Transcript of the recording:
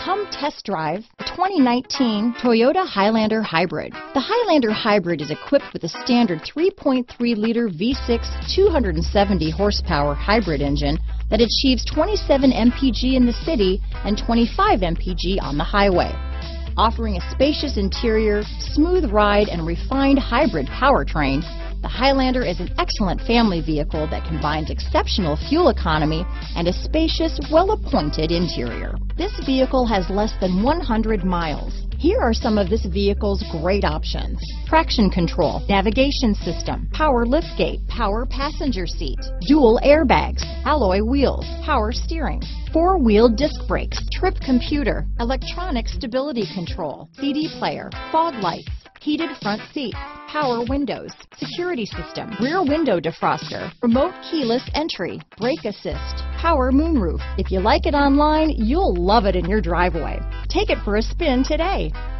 Come test drive the 2019 Toyota Highlander Hybrid. The Highlander Hybrid is equipped with a standard 3.3-liter V6 270 horsepower hybrid engine that achieves 27 mpg in the city and 25 mpg on the highway. Offering a spacious interior, smooth ride, and refined hybrid powertrain, the Highlander is an excellent family vehicle that combines exceptional fuel economy and a spacious, well-appointed interior. This vehicle has less than 100 miles. Here are some of this vehicle's great options: traction control, navigation system, power liftgate, power passenger seat, dual airbags, alloy wheels, power steering, four-wheel disc brakes, trip computer, electronic stability control, CD player, fog lights, heated front seats, power windows, security system, rear window defroster, remote keyless entry, brake assist, power moonroof. If you like it online, you'll love it in your driveway. Take it for a spin today.